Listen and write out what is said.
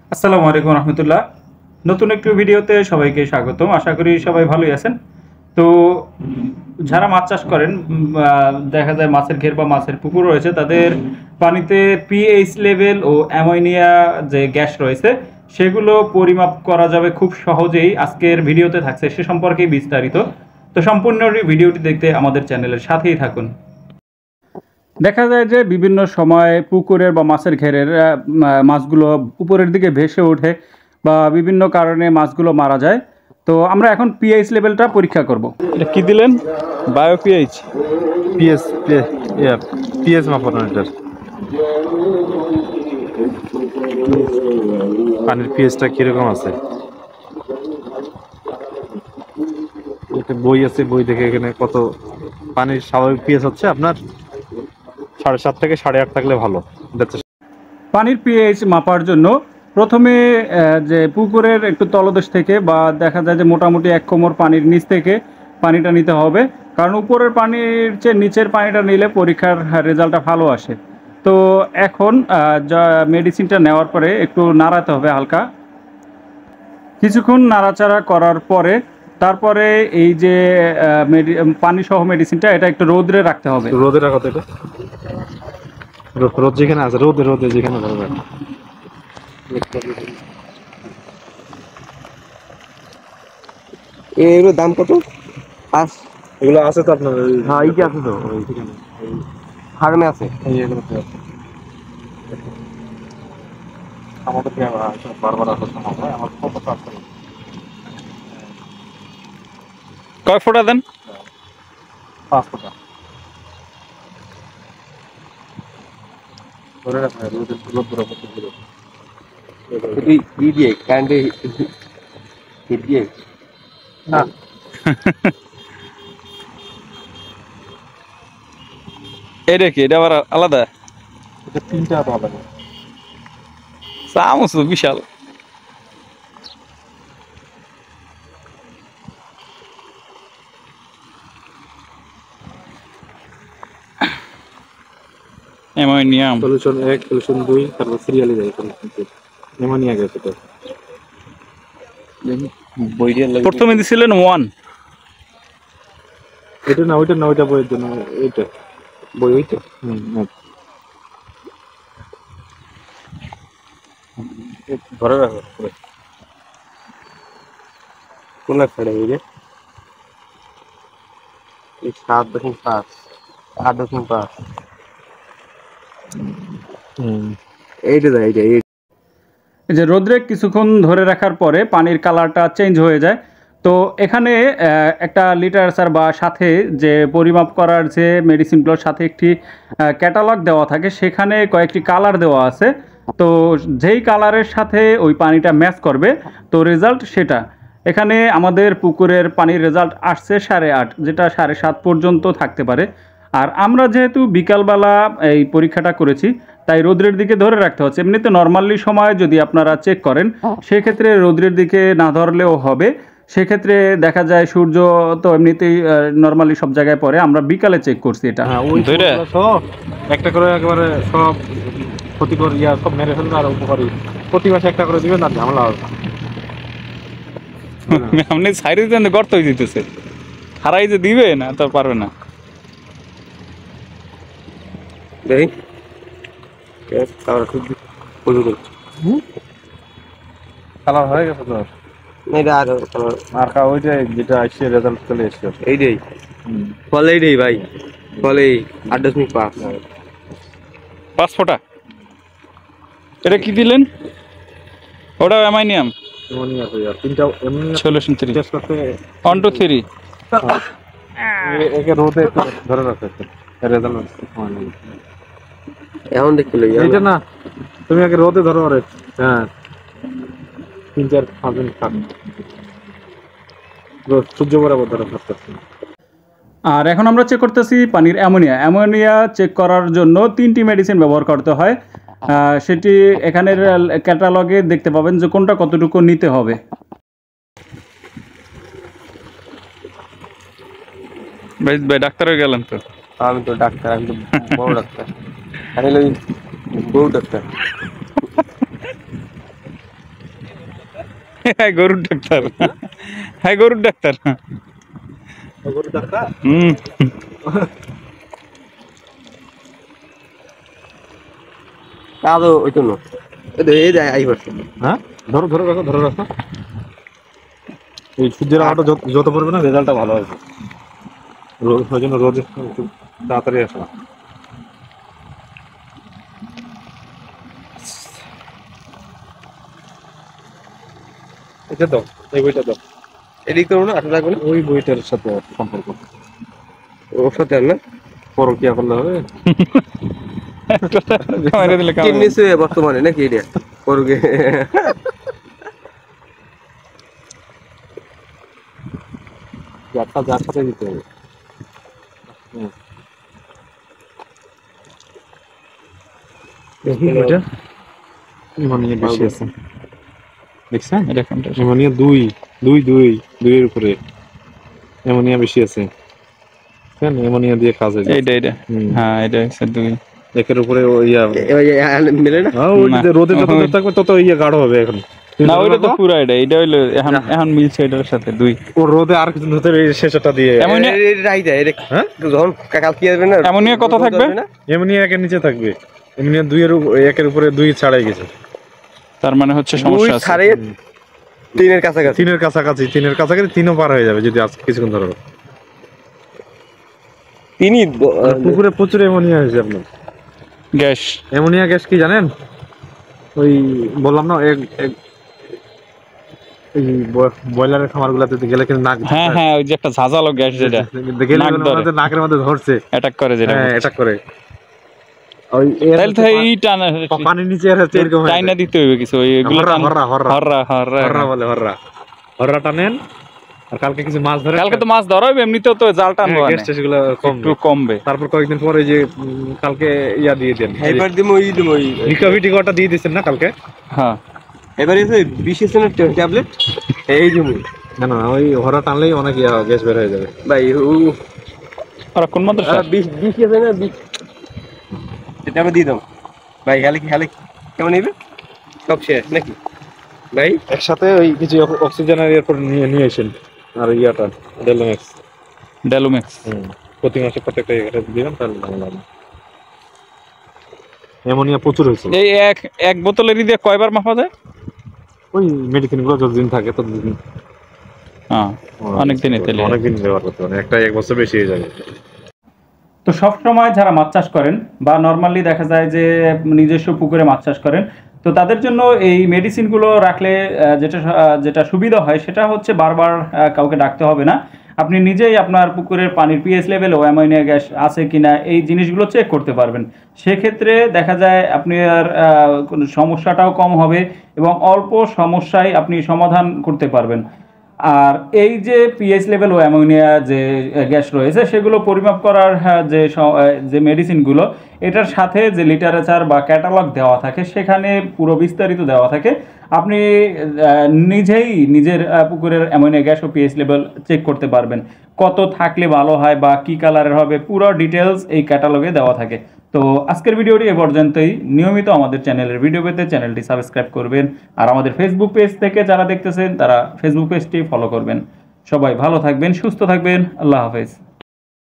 আসসালামু আলাইকুম রহমতুল্লাহ। নতুন একটি ভিডিওতে সবাইকে স্বাগতম। আশা করি সবাই ভালোই আছেন। তো যারা মাছ চাষ করেন, দেখা যায় মাছের ঘের বা মাছের পুকুর রয়েছে, তাদের পানিতে পিএইচ লেভেল ও অ্যামোনিয়া যে গ্যাস রয়েছে সেগুলো পরিমাপ করা যাবে খুব সহজেই। আজকের ভিডিওতে থাকছে সে সম্পর্কে বিস্তারিত। তো সম্পূর্ণ ভিডিওটি দেখতে আমাদের চ্যানেলের সাথেই থাকুন। দেখা যায় যে বিভিন্ন সময় পুকুরের বা মাছের ঘেরের মাছগুলো উপরের দিকে ভেসে ওঠে বা বিভিন্ন কারণে মাছগুলো মারা যায়। তো আমরা এখন পিএইচ লেভেলটা পরীক্ষা করব। এটা কি দিলেন? Bio pH. পিএস পিএস মাপানো এটার পানির পিএসটা কিরকম আছে একটা বই আছে, বই দেখে এখানে কত পানির স্বাভাবিক পিএস হচ্ছে আপনার 7.5 থেকে 8.5 থাকলে ভালো। পানির পিএইচ মাপার জন্য প্রথমে যে পুকুরের একটু তলদেশ থেকে বা দেখা যায় যে মোটামুটি 1 কোমর পানির নিচ থেকে পানিটা নিতে হবে, কারণ উপরের পানির চেয়ে নিচের পানিটা নিলে পরীক্ষার রেজাল্টটা ভালো আসে। তো এখন যা মেডিসিনটা নেওয়ার পরে একটু নাড়াতে হবে হালকা, কিছুক্ষণ নাড়াচাড়া করার পরে তারপরে এই যে পানি সহ মেডিসিনটা এটা একটু রোদে রাখতে হবে। রোদে রাখো তো, এটা রোদ যেখানে আছে, রোদে রোদে যেখানে ভালো রাখো। এগুলোর দাম কত? এগুলো আছে তো আপনার? হ্যাঁ, এই যে আছে তো, ফার্মে আছে। আমাদের বারবার আসার সময় হয়, আমার কত আছে। কয় ফোঁটা দেন? 5 টাকা ধরে রাখা রোদ বরাবর দিয়ে কারেন্টে হিট দিয়ে না। এটা কি? এটা আবার আলাদা? এটা 3টা দেওয়া লাগে। চামচ বিশাল। অ্যামোনিয়াম সলিউশন 1, সলিউশন 2, তারপর সিরিয়ালি যায় সলিউশন 3। অ্যামোনিয়া গ্যাস এটা। প্রথমে দিছিলেন 1। এটা না, ওইটা না, ওইটা বইয়ের জন্য। এইটা বই, ওইটা ধরে রাখো। কোন সাইডে এই যে 7.5 8.5 এইটা দেয়, এইটা এই যে রোদ্রে কিছুক্ষণ ধরে রাখার পরে পানির কালারটা চেঞ্জ হয়ে যায়। তো এখানে একটা লিটারেচার বা সাথে যে পরিমাপ করার যে মেডিসিনগুলোর সাথে একটি ক্যাটালগ দেওয়া থাকে, সেখানে কয়েকটি কালার দেওয়া আছে। তো যেই কালারের সাথে ওই পানিটা ম্যাচ করবে, তো রেজাল্ট সেটা। এখানে আমাদের পুকুরের পানির রেজাল্ট আসছে 8.5, যেটা 7.5 পর্যন্ত থাকতে পারে। আর আমরা যেহেতু বিকালবেলা এই পরীক্ষাটা করেছি, তাই রোদ্রের দিকে ধরে রাখতে হচ্ছে। এমনিতে নর্মালি সময় যদি আপনারা চেক করেন, সেক্ষেত্রে রোদ্রের দিকে না ধরলেও হবে। সেক্ষেত্রে দেখা যায় সূর্য তো এমনিতেই নর্মালি সব জায়গায় পড়ে, আমরা বিকালে চেক করছি এটা। একটা করে একেবারে সব ক্ষতিকর সব মেরে ফেলবে, আর উপকারী প্রতি মাসে একটা করে দিবেন, আর ঝামেলা হবে। আপনি সাইডে দেন, গর্ত হয়ে দিতেছে, হারাই যে দিবে না তো পারবে না। দেখি কালার হয়ে গেছে তো। এটা আর ওইটাই যেটা আসছে রেজাল্ট চলে এসছে, এইটাই ফলে, এইটাই ভাই ফলে 8.5 5 ফোঁটা। এটা কি দিলেন? ওটা অ্যামোনিয়াম অ্যামোনিয়া। 3টা অ্যামোনিয়া সলিউশন 3 টেস্ট করতে 1 2 3। একে রোদে একটু ধরে রাখতে রেজাল্ট এখন দেখছিল এইটা না, তুমি আগে রোদে ধরো। আরে হ্যাঁ, 3-4-5 মিনিট থাক, সূর্য বরাবর ধরো থাকতে। আর এখন আমরা চেক করতেছি পানির অ্যামোনিয়া চেক করার জন্য 3টি মেডিসিন ব্যবহার করতে হয়। সেটি এখানের ক্যাটালগে দেখতে পাবেন যে কোনটা কতটুকু নিতে হবে। ভাই ডাক্তার হয়ে গেলেন তো? আমি তো ডাক্তার, আমি তো বড় ডাক্তার, আমি বউ ডাক্তার। হ্যাঁ গরুর ডাক্তার, হ্যাঁ গরুর ডাক্তার। গরুর ডাক্তার হুম। তাও ওই তো না এই যে আই করছে। হ্যাঁ ধরো ধরো রাখো ধরো রাখো। এই সূর্যের আলোটা যত পড়বে না রেজাল্টটা ভালো হবে। রোদ ওই জন্য রোদ একটু তাড়াতাড়ি আসে না। এটা দাও, এই বইটা দাও। এদিক তো না 8 টাকা ওই বইটার সাথে সম্পর্ক ওর সাথে আর না পরকিয়া করলে হবে। মেরে দিলে কেমন কিডনি সে বর্তমানে নাকি এটা করবে যার সাথে দিতে হবে। বইটা ইমানিয়া বেশি আছে দেখছেন? এটা কোনটা? এমোনিয়া 2 এর উপরে এমোনিয়া বেশি আছে। কেন এমোনিয়া দিয়ে কাজ হয়? এইটা এইটা, হ্যাঁ এটা হচ্ছে 2। একের উপরে ইয়া মিলে না ওই যে রোদে যত দূর থাকবে তত ইয়া গাঢ় হবে এখন। না ওইটা তো পুরো এটা হইলো এখন এখন মিলছে এটার সাথে 2। ও রোদে আর কিছু ধরে এই শেষটা দিয়ে অ্যামোনিয়া রাই যায় এটা হ্যাঁ যখন কাল কি আসবে না অ্যামোনিয়া কত থাকবে? এমোনিয়া একের নিচে থাকবে। এমোনিয়া 1-এর উপরে 2 ছাড়াই গেছে। তার মানে হচ্ছে সমস্যা আছে। 3 কাছাকাছি 3-এর কাছাকাছি 3ও পার হয়ে যাবে যদি আজ কিছুক্ষণ ধরো। তিনি পুকুরে প্রচুর এমোনিয়া হয়েছে আপনার। গ্যাস অ্যামোনিয়া গ্যাস কি জানেন? ওই বললাম না এই বয়লারের খামারগুলোতে গেলে কিন্তু নাক হ্যাঁ হ্যাঁ ওই যে একটা ঝাঁঝালো গ্যাস যেটা গেলে নাক ধরে। আমাদের নাকের মধ্যে ধরছে, অ্যাটাক করে যেটা। হ্যাঁ অ্যাটাক করে। ওই তাহলে তো এই টানা পানির নিচে আর হচ্ছে এরকম হয়ে টাইনা দিতে হইবে কিছু ওই এগুলো হররা হররা হররা বলে হররা টানেন। আর কালকে কিছু মাছ ধরে কালকে তো মাছ ধরা হইবে, এমনিতেও তো জাল টানবো গ্যাস টেসগুলো একটু কমবে। তারপর কয়েকদিন পরে যে কালকে ইয়া দিয়ে দেন এবার দিমু রিকভারি টিকাটা দিয়ে দিয়েছেন না কালকে? হ্যাঁ এবার এসে 20 এর ট্যাবলেট এই দিমু না না ওই হররা টানলেই অনেক গ্যাস বের হয়ে যাবে ভাই আর কোন মাদ্রাসা 20 আছে না 20 এটা আমি দিয়ে দাও ভাই খালি কেমন নেবে সব শেষ নাকি ভাই? একসাথে ওই কিছু অক্সিজেনের এরপর নিয়ে আসেন। আর ইয়াটা ডেলোমেক্স প্রতি মাসে প্রত্যেকটা এটা দিবেন তাহলে ভালো লাগবে। অ্যামোনিয়া প্রচুর হয়েছে। এই এক বোতলেরই দিয়ে কয়বার মাপা যায়? ওই মেডিসিন গুলো যতদিন থাকে ততদিন হ্যাঁ অনেকদিন তেলে অনেকদিন ব্যবহার করতে হবে, একটা 1 বছর বেশি হয়ে যাবে। তো সব সময় যারা মাছ চাষ করেন বা নর্মালি দেখা যায় যে নিজস্ব পুকুরে মাছ চাষ করেন, তো তাদের জন্য এই মেডিসিনগুলো রাখলে যেটা সুবিধা হয় সেটা হচ্ছে বারবার কাউকে ডাকতে হবে না। আপনি নিজেই আপনার পুকুরের পানির পিএইচ লেভেল ও অ্যামোনিয়া গ্যাস আছে কিনা এই জিনিসগুলো চেক করতে পারবেন। সেক্ষেত্রে দেখা যায় আপনার কোনো সমস্যাটাও কম হবে এবং অল্প সমস্যায় আপনি সমাধান করতে পারবেন। আর এই যে পিএইচ লেভেল ও অ্যামোনিয়া যে গ্যাস রয়েছে সেগুলো পরিমাপ করার যে মেডিসিনগুলো এটার সাথে যে লিটারেচার বা ক্যাটালগ দেওয়া থাকে সেখানে পুরো বিস্তারিত দেওয়া থাকে। আপনি নিজেই নিজের পুকুরের অ্যামোনিয়া গ্যাস ও পিএইচ লেভেল চেক করতে পারবেন, কত থাকলে ভালো হয় বা কী কালারের হবে পুরো ডিটেলস এই ক্যাটালগে দেওয়া থাকে। তো আজকের ভিডিওটি এ পর্যন্তই। নিয়মিত আমাদের চ্যানেলের ভিডিও পেতে চ্যানেলটি সাবস্ক্রাইব করবেন, আর আমাদের ফেসবুক পেজ থেকে যারা দেখতেছেন তারা ফেসবুক পেজটি ফলো করবেন। সবাই ভালো থাকবেন, সুস্থ থাকবেন, আল্লাহ হাফেজ।